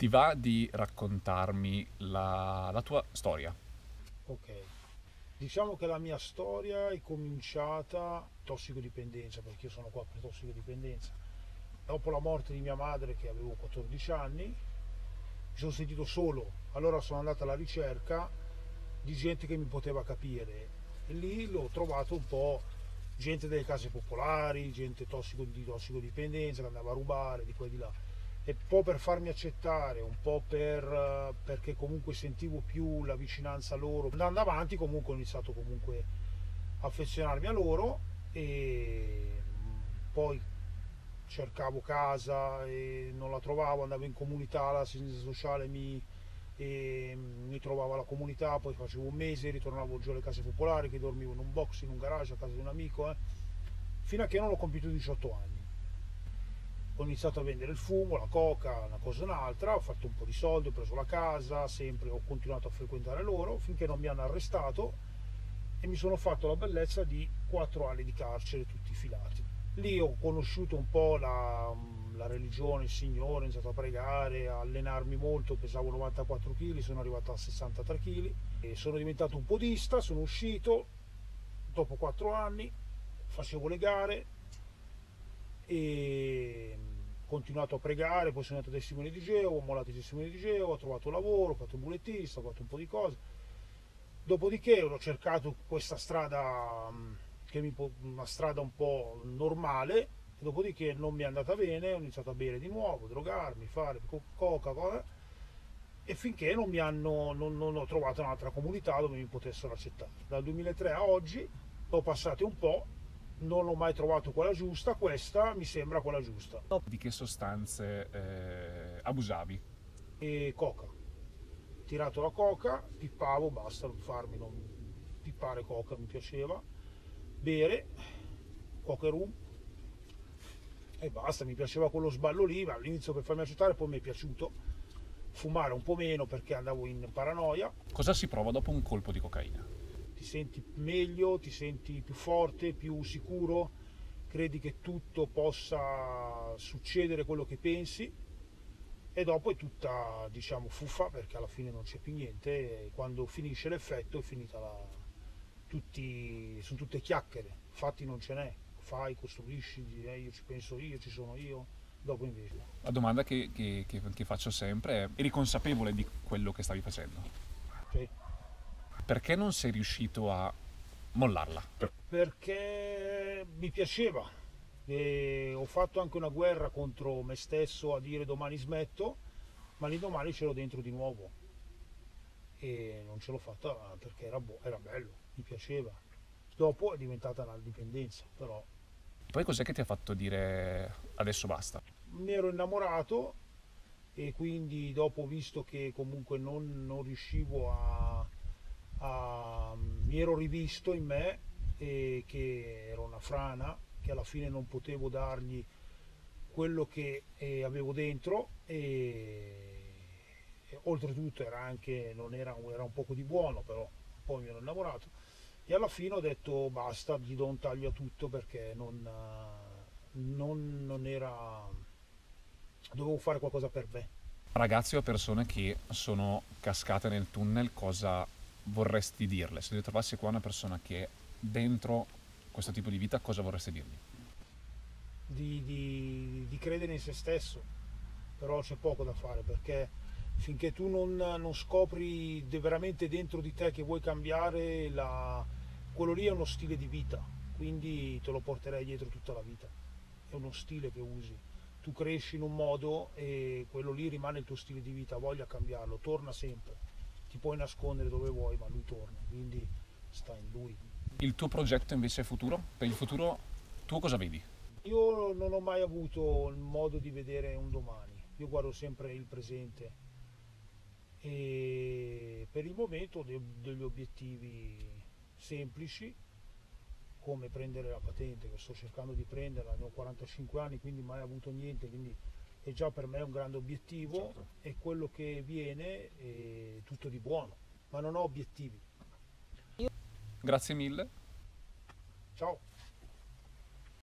va di raccontarmi la tua storia? Ok, diciamo che la mia storia è cominciata tossicodipendenza, perché io sono qua per tossicodipendenza. Dopo la morte di mia madre, che avevo 14 anni, mi sono sentito solo, allora sono andato alla ricerca di gente che mi poteva capire e lì l'ho trovato un po' gente delle case popolari, gente di tossicodipendenza che andava a rubare di qua e di là. E un po' per farmi accettare, un po' perché comunque sentivo più la vicinanza a loro. Andando avanti comunque ho iniziato comunque a affezionarmi a loro e poi cercavo casa e non la trovavo, andavo in comunità, l'assistenza sociale mi trovava la comunità, poi facevo un mese, ritornavo giù alle case popolari, che dormivo in un box, in un garage a casa di un amico, fino a che non ho compiuto 18 anni. Ho iniziato a vendere il fumo, la coca, una cosa e un'altra, ho fatto un po' di soldi, ho preso la casa, sempre ho continuato a frequentare loro finché non mi hanno arrestato e mi sono fatto la bellezza di 4 anni di carcere tutti filati. Lì ho conosciuto un po' la religione, il Signore, ho iniziato a pregare, a allenarmi molto, pesavo 94 kg, sono arrivato a 63 kg e sono diventato un podista, sono uscito dopo 4 anni, facevo le gare e ho continuato a pregare, poi sono andato ai testimoni di Geo, ho mollato i testimoni di Geo, ho trovato lavoro, ho fatto il bulettista, ho fatto un po' di cose. Dopodiché ho cercato questa strada, una strada un po' normale, e dopodiché non mi è andata bene, ho iniziato a bere di nuovo, drogarmi, fare coca, e finché non ho trovato un'altra comunità dove mi potessero accettare. Dal 2003 a oggi ho passati un po', non ho mai trovato quella giusta, questa mi sembra quella giusta. Di che sostanze abusavi? E coca, tirato la coca, pippavo, basta farmi, non pippare coca mi piaceva, bere, coca e rum e basta, mi piaceva quello sballo lì, ma all'inizio per farmi accettare, poi mi è piaciuto fumare un po' meno perché andavo in paranoia, Cosa si prova dopo un colpo di cocaina? ti senti meglio, ti senti più forte, più sicuro, credi che tutto possa succedere quello che pensi e dopo è tutta diciamo fuffa perché alla fine non c'è più niente e quando finisce l'effetto è finita sono tutte chiacchiere, fatti non ce n'è, fai, costruisci, io ci penso io, ci sono io, dopo invece. La domanda che faccio sempre è: eri consapevole di quello che stavi facendo? Sì. Perché non sei riuscito a mollarla? Perché mi piaceva e ho fatto anche una guerra contro me stesso a dire domani smetto, ma l'indomani c'ero dentro di nuovo e non ce l'ho fatta perché era bello, mi piaceva. Dopo è diventata una dipendenza, però Poi cos'è che ti ha fatto dire adesso basta? mi ero innamorato e quindi dopo ho visto che comunque non riuscivo mi ero rivisto in me e che ero una frana, che alla fine non potevo dargli quello che avevo dentro e oltretutto era anche, non era, era un poco di buono, però poi mi ero innamorato e alla fine ho detto basta, gli do un taglio a tutto perché non era, dovevo fare qualcosa per me. Ragazzi o persone che sono cascate nel tunnel, cosa vorresti dirle? Se trovassi qua una persona che è dentro questo tipo di vita, cosa vorresti dirgli? Di credere in se stesso, però c'è poco da fare perché finché tu non scopri veramente dentro di te che vuoi cambiare, quello lì è uno stile di vita, quindi te lo porterei dietro tutta la vita, è uno stile che usi. Tu cresci in un modo e quello lì rimane il tuo stile di vita, voglia cambiarlo, torna sempre, ti puoi nascondere dove vuoi ma lui torna, quindi sta in lui. Il tuo progetto invece futuro? Per il futuro tu cosa vedi? Io non ho mai avuto il modo di vedere un domani, io guardo sempre il presente e per il momento ho degli obiettivi semplici come prendere la patente che sto cercando di prenderla, ne ho 45 anni quindi mai avuto niente, quindi è già per me un grande obiettivo Certo. e quello che viene è tutto di buono, ma non ho obiettivi. Grazie mille. Ciao!